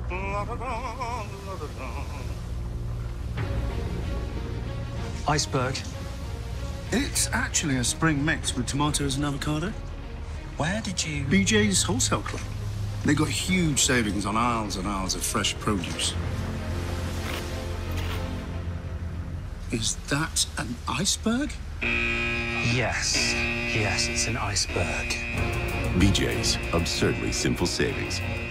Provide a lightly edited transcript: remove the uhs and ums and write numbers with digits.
Iceberg. It's actually a spring mix with tomatoes and avocado. Where did you... BJ's Wholesale Club. They got huge savings on aisles and aisles of fresh produce. Is that an iceberg? Yes. Yes, it's an iceberg. BJ's, absurdly simple savings.